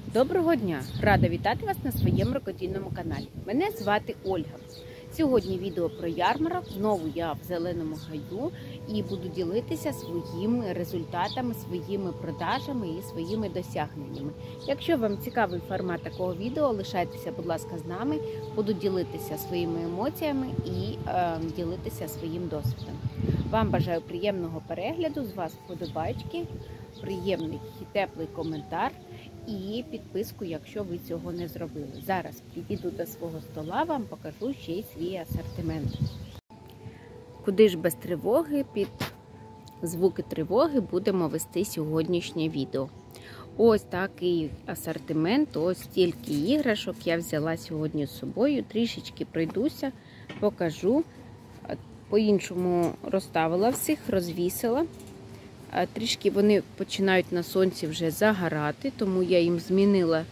Доброго дня! Рада вітати вас на своєму рукодільному каналі. Мене звати Ольга. Сьогодні відео про ярмарок. Знову я в Зеленому гаю і буду ділитися своїми результатами, своїми продажами і своїми досягненнями. Якщо вам цікавий формат такого відео, лишайтеся, будь ласка, з нами. Буду ділитися своїми емоціями і ділитися своїм досвідом. Вам бажаю приємного перегляду, з вас вподобайки, приємний і теплий коментар і підписку, якщо ви цього не зробили. Зараз підійду до свого стола, вам покажу ще й свій асортимент. Куди ж без тривоги, під звуки тривоги будемо вести сьогоднішнє відео. Ось такий асортимент, ось стільки іграшок я взяла сьогодні з собою. Трішечки пройдуся, покажу. По-іншому розставила всіх, розвісила. Трішки вони починають на сонці вже загорати, тому я їм змінила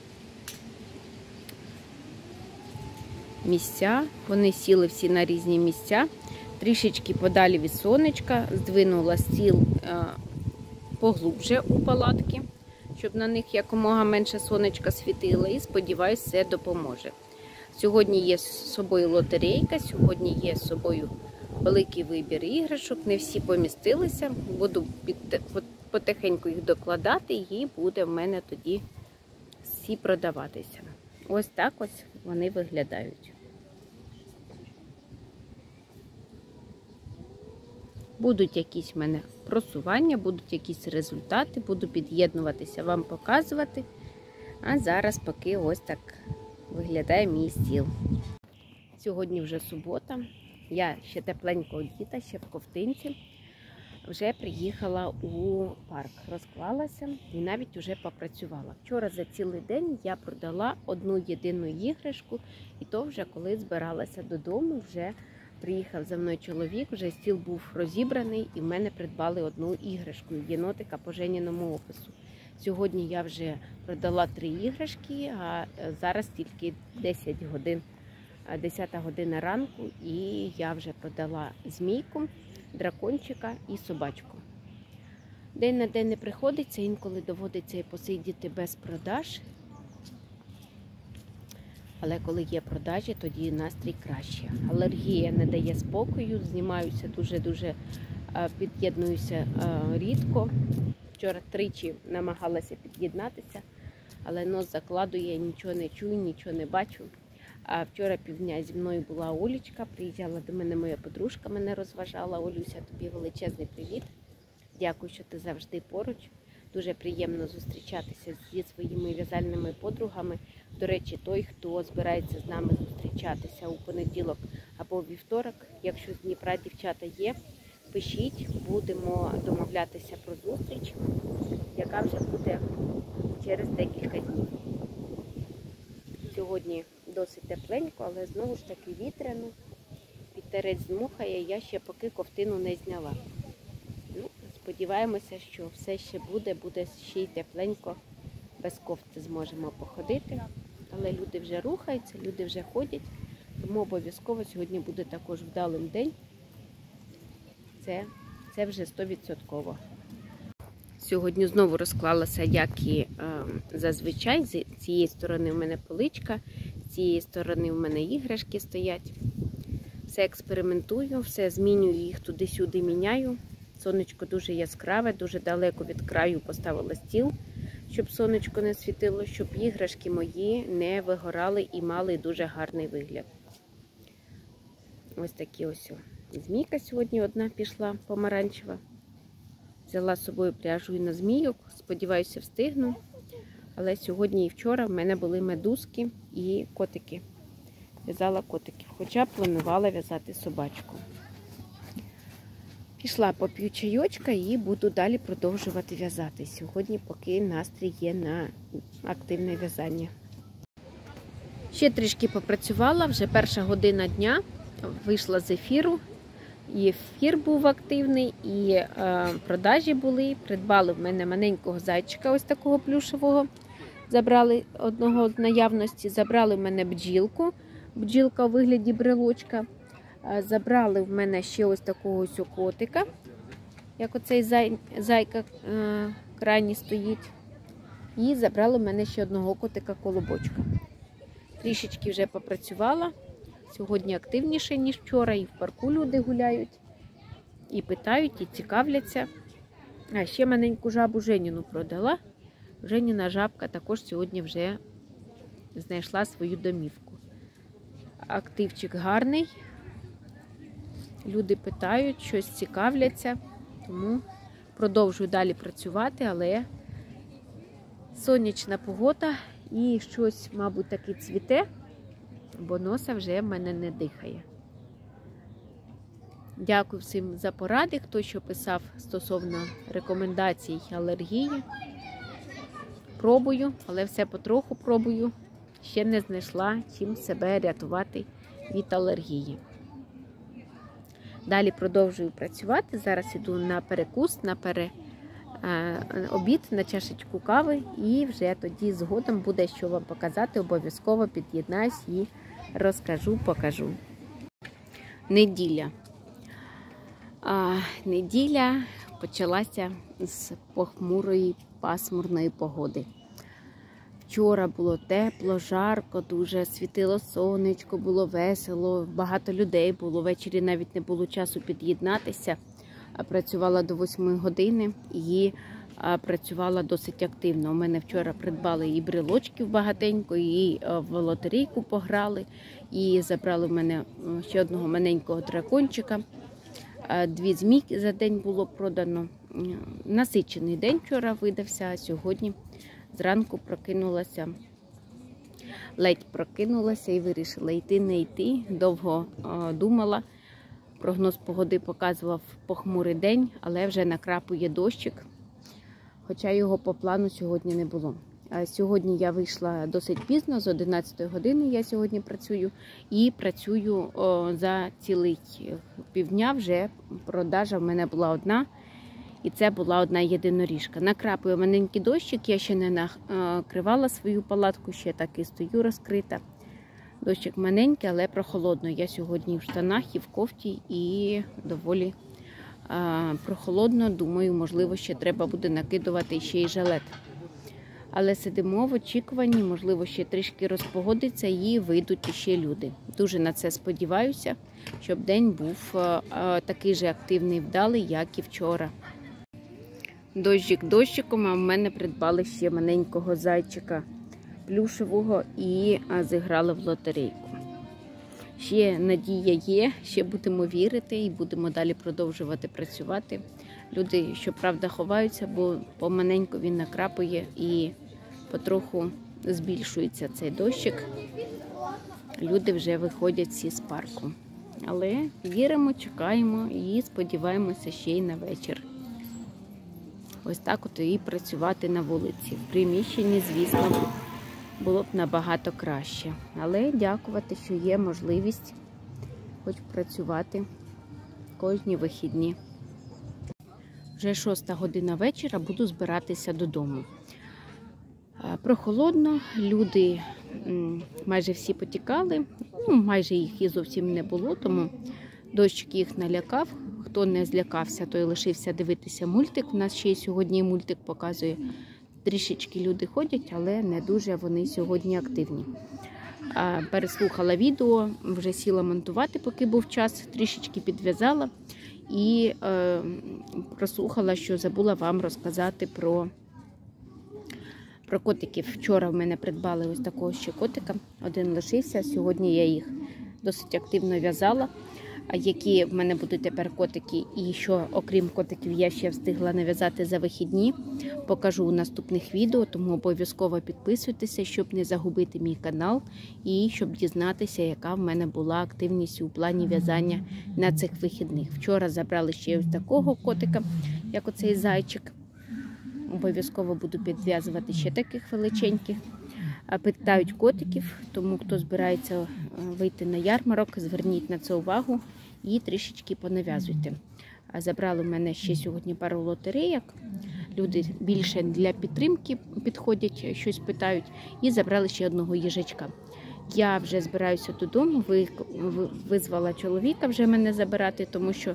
місця. Вони сіли всі на різні місця. Трішечки подалі від сонечка, здвинула стіл поглубже у палатки, щоб на них якомога менше сонечка світило, і сподіваюсь, це допоможе. Сьогодні є з собою лотерейка, сьогодні є з собою великий вибір іграшок, не всі помістилися, буду потихеньку їх докладати і буде в мене тоді всі продаватися. Ось так ось вони виглядають. Будуть якісь в мене просування, будуть якісь результати, буду під'єднуватися, вам показувати. А зараз поки ось так виглядає мій стіл. Сьогодні вже субота. Я ще тепленько одіта, ще в ковтинці. Вже приїхала у парк, розклалася і навіть вже попрацювала. Вчора за цілий день я продала одну єдину іграшку, і то вже коли збиралася додому, вже приїхав за мною чоловік, вже стіл був розібраний і в мене придбали одну іграшку, єнотика по Женіному опису. Сьогодні я вже продала 3 іграшки, а зараз тільки 10 година ранку, і я вже продала змійку, дракончика і собачку. День на день не приходиться, інколи доводиться і посидіти без продаж. Але коли є продажі, тоді настрій краще. Алергія не дає спокою, знімаюся дуже-дуже, під'єднуюся рідко. Вчора 3 намагалася під'єднатися, але нос закладує, нічого не чую, нічого не бачу. А вчора півдня зі мною була Олечка, приїжджала до мене моя подружка, мене розважала. Олюся, тобі величезний привіт. Дякую, що ти завжди поруч. Дуже приємно зустрічатися зі своїми в'язальними подругами. До речі, той, хто збирається з нами зустрічатися у понеділок або вівторок, якщо з Дніпра дівчата є, пишіть, будемо домовлятися про зустріч, яка вже буде через декілька днів. Сьогодні досить тепленько, але знову ж таки вітряно. Вітерець дмухає, я ще поки ковтину не зняла. Сподіваємося, що все ще буде ще й тепленько, без кофти зможемо походити. Але люди вже рухаються, люди вже ходять, тому обов'язково сьогодні буде також вдалий день. Це вже 100%. Сьогодні знову розклалася, як і зазвичай. З цієї сторони в мене поличка, з цієї сторони в мене іграшки стоять. Все експериментую, все змінюю, їх туди-сюди міняю. Сонечко дуже яскраве, дуже далеко від краю поставила стіл, щоб сонечко не світило, щоб іграшки мої не вигорали і мали дуже гарний вигляд. Ось такі ось. Змійка сьогодні одна пішла, помаранчева. Взяла з собою пряжу і на змійок, сподіваюся, встигну. Але сьогодні і вчора в мене були медузки і котики. В'язала котиків, хоча планувала в'язати собачку. Пішла поп'ю чайочка і буду далі продовжувати в'язати. Сьогодні поки настрій є на активне в'язання. Ще трішки попрацювала, вже 1 година дня, вийшла з ефіру. І ефір був активний, і продажі були. Придбали в мене маленького зайчика, ось такого плюшевого. Забрали одного з наявності. Забрали в мене бджілку. Бджілка у вигляді брелочка. Забрали в мене ще ось такого ось котика. Як оцей зайка крайній стоїть. І забрали в мене ще одного котика-колобочка. Трішечки вже попрацювала. Сьогодні активніше, ніж вчора. І в парку люди гуляють, і питають, і цікавляться. А ще маленьку жабу Женіну продала. Женіна жабка також сьогодні вже знайшла свою домівку. Активчик гарний. Люди питають, щось цікавляться. Тому продовжую далі працювати, але сонячна погода і щось, мабуть, таки цвіте, бо носа вже в мене не дихає. Дякую всім за поради, хто що писав стосовно рекомендацій алергії. Пробую, але все потроху пробую. Ще не знайшла, чим себе рятувати від алергії. Далі продовжую працювати. Зараз іду на перекус, на обід, на чашечку кави. І вже тоді згодом буде що вам показати. Обов'язково під'єднаюсь і розкажу, покажу. Неділя. Неділя почалася з похмурої, пасмурної погоди. Вчора було тепло, жарко, дуже світило сонечко, було весело, багато людей було. Ввечері навіть не було часу під'єднатися. Працювала до 8 години і працювала досить активно. У мене вчора придбали і брелочків багатенько, і в лотерейку пограли, і забрали в мене ще одного маленького дракончика. 2 змійки за день було продано. Насичений день вчора видався, а сьогодні зранку прокинулася, ледь прокинулася і вирішила йти, не йти. Довго думала. Прогноз погоди показував похмурий день, але вже накрапує дощик, хоча його по плану сьогодні не було. Сьогодні я вийшла досить пізно, з 11 години я сьогодні працюю. І працюю за цілий півдня, вже продажа в мене була одна. І це була одна єдиноріжка. Накрапує маленький дощик, я ще не накривала свою палатку, ще так і стою розкрита. Дощик маленький, але прохолодно. Я сьогодні в штанах і в кофті, і доволі прохолодно. Думаю, можливо, ще треба буде накидувати ще й жилет. Але сидимо в очікуванні, можливо, ще трішки розпогодиться і вийдуть ще люди. Дуже на це сподіваюся, щоб день був такий же активний, вдалий, як і вчора. Дощик дощиком, а в мене придбали ще маленького зайчика плюшевого і зіграли в лотерейку. Ще надія є, ще будемо вірити і будемо далі продовжувати працювати. Люди, щоправда, ховаються, бо помаленьку він накрапує і потроху збільшується цей дощик. Люди вже виходять всі з парку. Але віримо, чекаємо і сподіваємося ще й на вечір. Ось так от і працювати на вулиці. В приміщенні, звісно, було б набагато краще. Але дякувати, що є можливість хоч працювати кожні вихідні. Вже 6 година вечора, буду збиратися додому. Прохолодно, люди майже всі потікали, майже їх і зовсім не було, тому дощик їх налякав. Хто не злякався, той лишився дивитися мультик. У нас ще й сьогодні мультик показує. Трішечки люди ходять, але не дуже вони сьогодні активні. Переслухала відео, вже сіла монтувати, поки був час, трішечки підв'язала і прослухала, що забула вам розказати про котиків. Вчора в мене придбали ось такого ще котика, один лишився, сьогодні я їх досить активно в'язала. Які в мене будуть тепер котики і що, окрім котиків, я ще встигла нав'язати за вихідні, покажу у наступних відео, тому обов'язково підписуйтеся, щоб не загубити мій канал і щоб дізнатися, яка в мене була активність у плані в'язання на цих вихідних. Вчора забрали ще ось такого котика, як оцей зайчик. Обов'язково буду підв'язувати ще таких величеньких. Питають котиків, тому хто збирається вийти на ярмарок, зверніть на це увагу і трішечки понав'язуйте. Забрали в мене ще сьогодні пару лотерейок. Люди більше для підтримки підходять, щось питають. І забрали ще одного їжачка. Я вже збираюся додому, визвала чоловіка вже мене забирати, тому що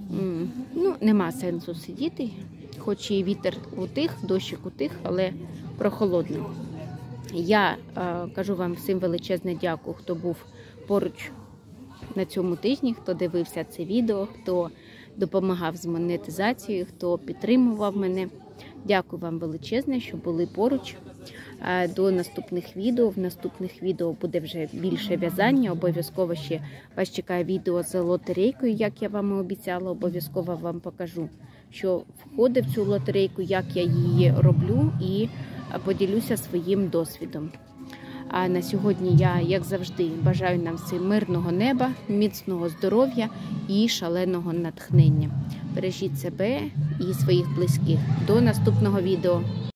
нема сенсу сидіти. Хоч і вітер утих, дощик утих, але прохолодно. Я кажу вам всім величезне дякую, хто був поруч на цьому тижні, хто дивився це відео, хто допомагав з монетизацією, хто підтримував мене. Дякую вам величезне, що були поруч. До наступних відео. В наступних відео буде вже більше в'язання. Обов'язково ще вас чекає відео з лотерейкою, як я вам і обіцяла. Обов'язково вам покажу, що входить в цю лотерейку, як я її роблю, і поділюся своїм досвідом. А на сьогодні я, як завжди, бажаю нам всім мирного неба, міцного здоров'я і шаленого натхнення. Бережіть себе і своїх близьких. До наступного відео.